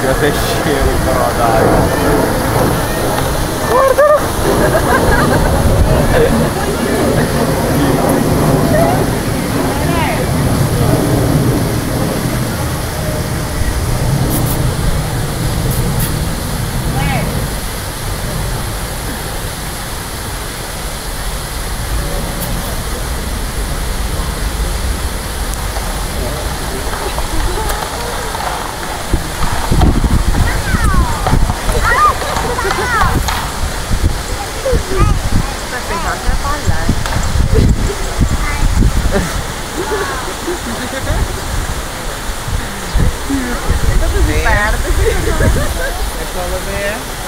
Io sei scemo però dai. Guardalo! Tanto si perde. E solo me?